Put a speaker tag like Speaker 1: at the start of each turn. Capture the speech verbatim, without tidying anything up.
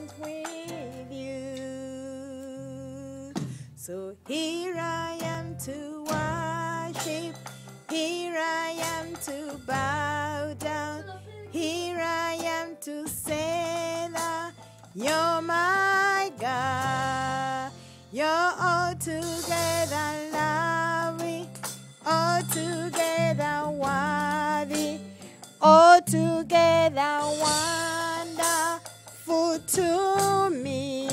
Speaker 1: present with you. So here I am to worship, here I am to bow down, here I am to say that you're my God. You're altogether lovely, altogether worthy, altogether wonderful to me.